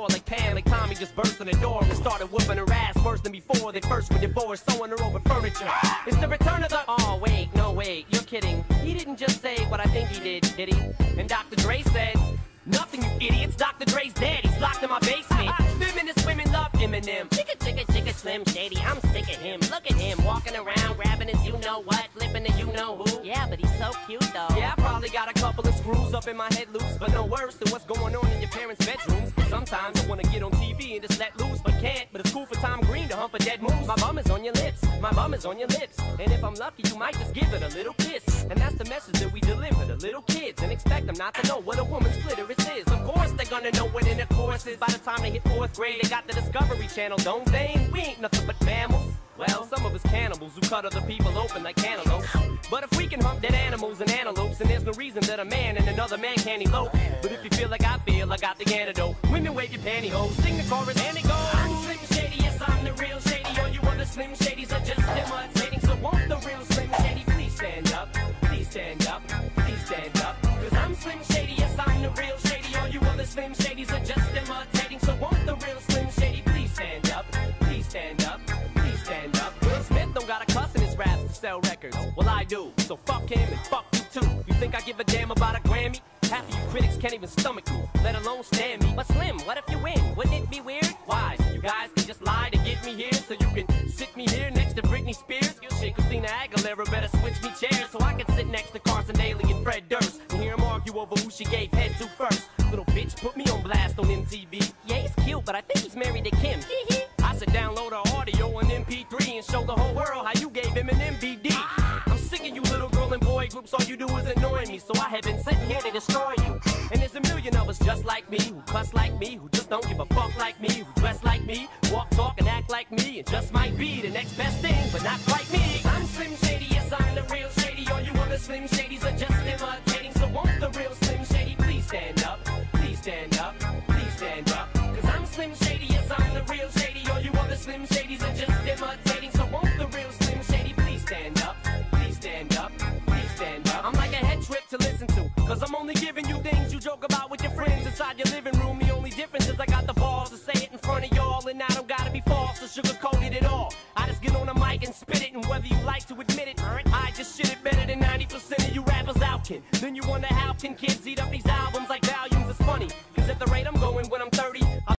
more like Pam, like Tommy just burst in the door and started whooping her ass worse than before. They first were divorced, sewing her over furniture. It's the return of the... Oh, wait, no, wait, you're kidding. He didn't just say what I think he did he? And Dr. Dre said... Nothing, you idiots. Dr. Dre's dead. He's locked in my basement. Feminist women love Eminem. Chicka, chicka, chicka, Slim Shady. I'm sick of him. Look at him walking around, grabbing his you-know-what, flipping the you-know-who. Yeah, but he's so cute, though. Yeah, I probably got a couple of screws up in my head loose, but no worse than what's going on in your parents' bedrooms. Sometimes I wanna get on TV and just let loose, but can't. But it's cool for Tom Green to hump a dead moose. My bum is on your lips. My bum is on your lips. And if I'm lucky, you might just give it a little kiss. And that's the message that we deliver to little kids, and expect them not to know what a woman's clitoris is. Of course they're gonna know what intercourse is. By the time they hit 4th grade, they got the Discovery Channel, don't they? And we ain't nothing but mammals. Well, some of us cannibals who cut other people open like cantaloupes. But if we can hump dead animals and antelopes, then there's no reason that a man and another man can't elope. But if you feel like I feel, I got the antidote. Women wave your pantyhose, sing the chorus, and it goes. I'm Slim Shady, yes, I'm the real Shady. All you other Slim Shadys are just imitating. So won't the real Slim Shady please stand up? Please stand up, please stand up. Cause I'm Slim Shady, yes, I'm the real Shady. All you other Slim Shadys are just imitating. So won't the real Slim Shady please stand up? Please stand up, please stand up. Will Smith don't got a cuss in his raps to sell records. Well, I do, so fuck him and fuck you too. You think I give a damn about a Grammy? Half of you critics can't even stomach you, let alone stand me. But Slim, what if you win? Wouldn't it be weird? Why? So you guys can just lie to get me here, so you can sit me here next to Britney Spears? You shit, Christina Aguilera better switch me chairs, so I can sit next to Carson Daly and Fred Durst and hear them argue over who she gave head to first. Little bitch put me on blast on MTV. Yeah, he's cute, but I think he's married to Kim. I should download her audio on MP3 and show the whole world how you gave him an MVD. I'm sick of you little girl and boy groups, all you do is annoy me, so I have been sitting here to destroy you. And there's a million of us just like me, who cuss like me, who just don't give a fuck like me, who dress like me, walk, talk, and act like me, and just might be the next best thing, but not quite me. I'm Slim Shady, yes, I'm the real Shady. All you other Slim Shadys are just imitating. So won't the real Slim Shady please stand up? Please stand up, please stand up. Cause I'm Slim Shady, yes, I'm the real Shady. All you other Slim Shadys are just imitating. So won't the real Slim Shady please stand up? Please stand up, please stand up. I'm like a head trip to listen to, cause I'm only giving you things you joke about with your friends inside your living room. The only difference is I got the balls to say it in front of y'all, and I don't gotta be false or sugar-coated at all. I just get on the mic and spit it, and whether you like to admit it, I just shit it better than 90% of you rappers out can. Then you wonder how can kids eat up these albums like volumes? It's funny, cause at the rate I'm going when I'm 30,